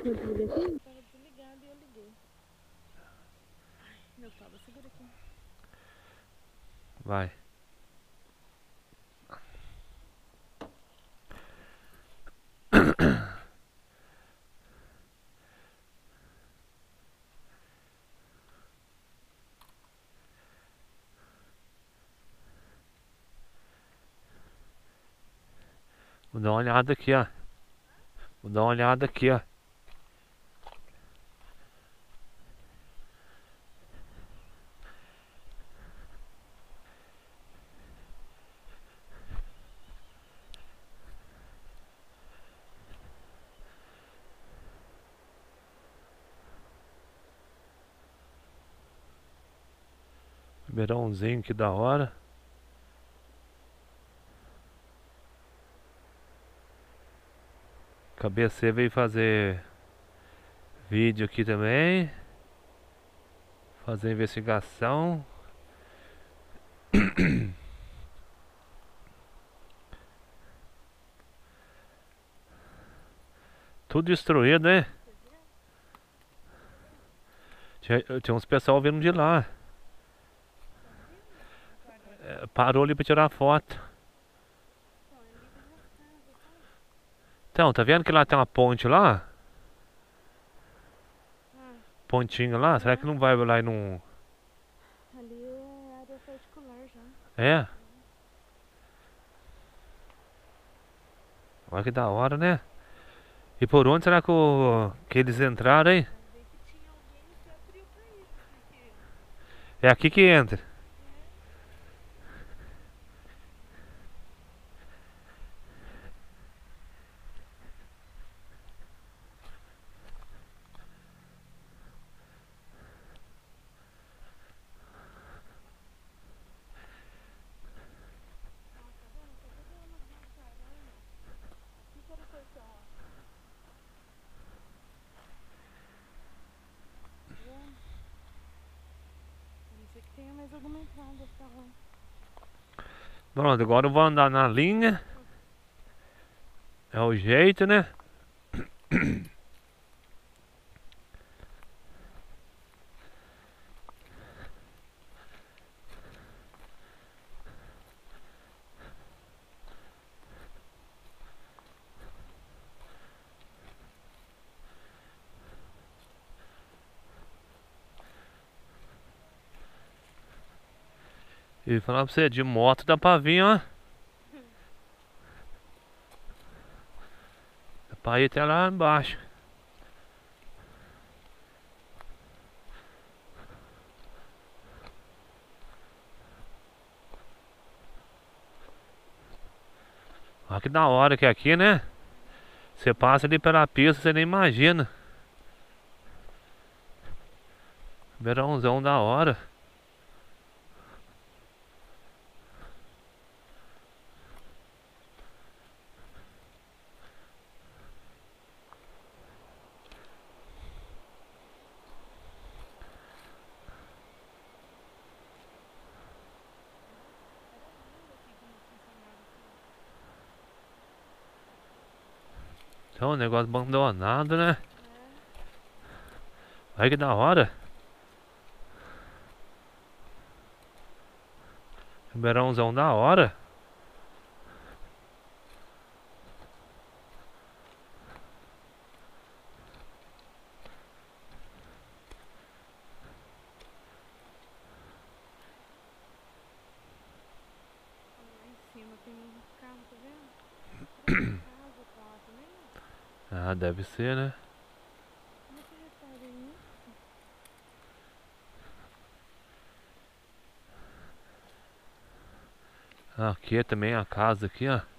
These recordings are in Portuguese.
Tava desligado e eu liguei. Meu toba, segura aqui. Vai. Vou dar uma olhada aqui, ó. Vou dar uma olhada aqui, ó. Ribeirãozinho, que da hora. KBC veio fazer vídeo aqui também. Fazer investigação. Tudo destruído, né? Tinha uns pessoal vindo de lá. Parou ali pra tirar foto. Então, tá vendo que lá tem uma ponte lá? Pontinho lá? Será que não vai lá e não... Ali é área particular já. É? Olha que da hora, né? E por onde será que eles entraram, hein? Ver que tinha alguém que abriu pra isso. Porque É aqui que entra. isso aqui tem mais alguma entrada pra lá. Pronto, agora eu vou andar na linha. É o jeito, né? E falar pra você, de moto dá pra vir, ó. Dá pra ir até lá embaixo. Olha que da hora que é aqui, né? Você passa ali pela pista, você nem imagina. Verãozão da hora. Então, um negócio abandonado, né? Olha que da hora. Verãozão da hora. Lá em cima tem um carro, tá vendo? Casa pra lá também. Ah, deve ser, né? Como é que reparem isso? Aqui é também a casa aqui, ó.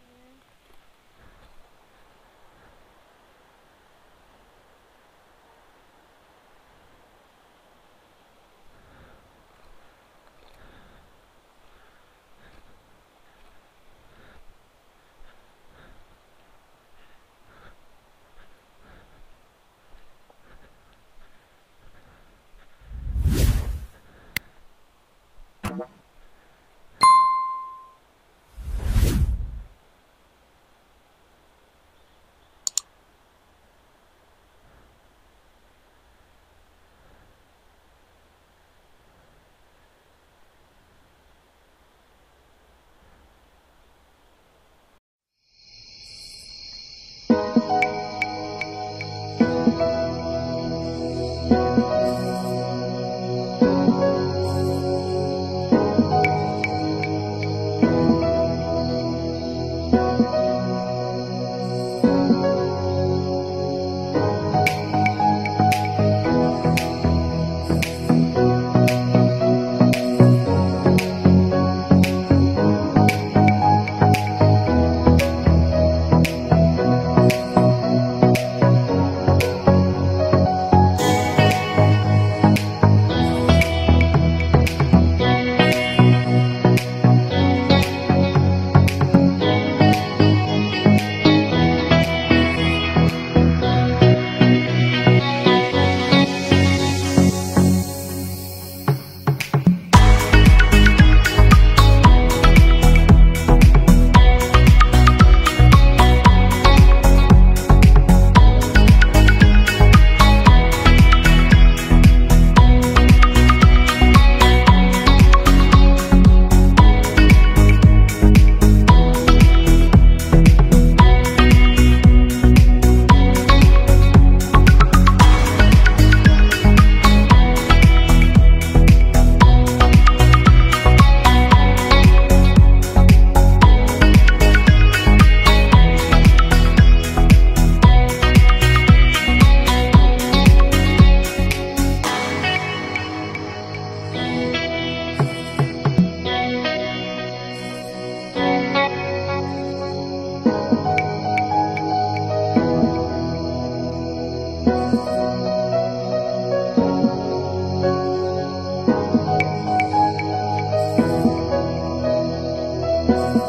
Tchau.